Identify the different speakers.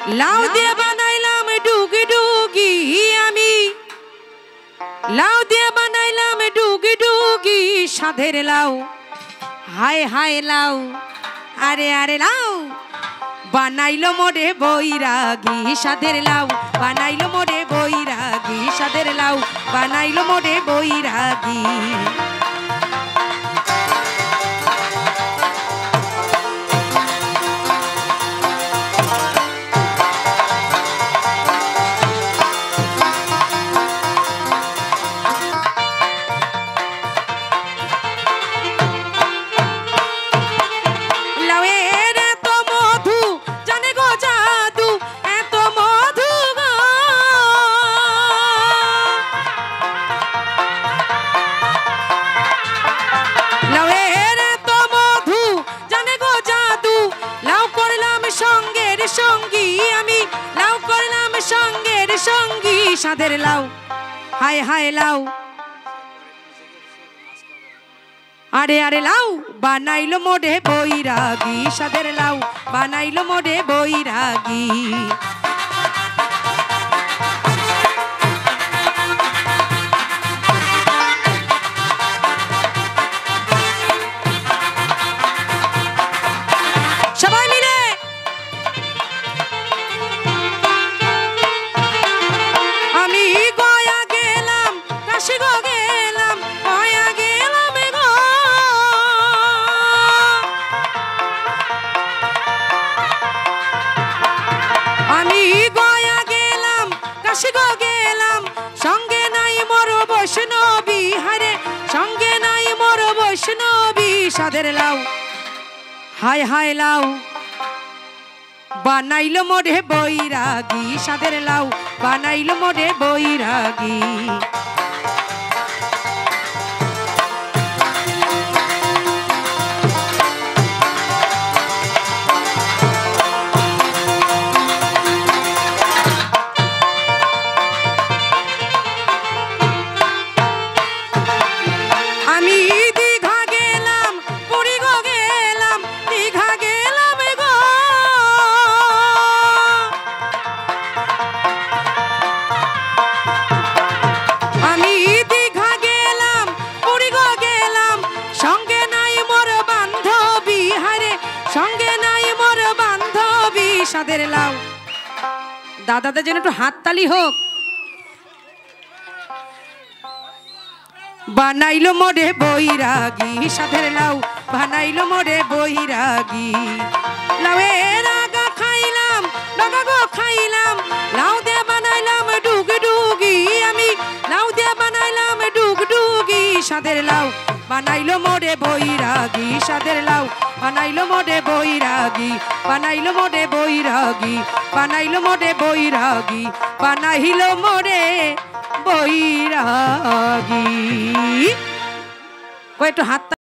Speaker 1: লাউ দিয়ে বানাইলাম ডুগি ডুগি আমি লাউ দিয়ে বানাইলাম ডুগি ডুগি সাধের লাউ হায় হায় লাউ আরে আরে লাউ বানাইলো মোরে বৈরাগী সাধের লাউ বানাইলো মোরে বৈরাগী সাধের লাউ বানাইলো মোরে বৈরাগী সাধের লাউ হায় হায় লাউ আরে আরে লাউ বানাইলো মোরে বৈরাগী সাধের লাউ বানাইলো মোরে বৈরাগী সাধের লাউ হায় হায় লাউ বানাইলো মোরে বৈরাগী সাধের লাউ বানাইলো মোরে বৈরাগী সাধের লাউ দাদাদের জন্য একটু হাততালি হোক বানাইলো মোরে বৈরাগী সাধের লাউ বানাইলো মোরে বৈরাগী লাউয়ের আগা খাইলাম ডগা গো খাইলাম লাউ দিয়ে বানাইলাম ডুগি ডুগি আমি লাউ দিয়ে বানাইলাম ডুগি ডুগি সাধের লাউ বানাইলো মোরে বৈরাগী সাধের লাউ বানাইলো মোরে বৈরাগী বানাইলো মোরে বৈরাগী বানাইলো মোরে বৈরাগী বানাইলো মোরে বৈরাগী একটু হাত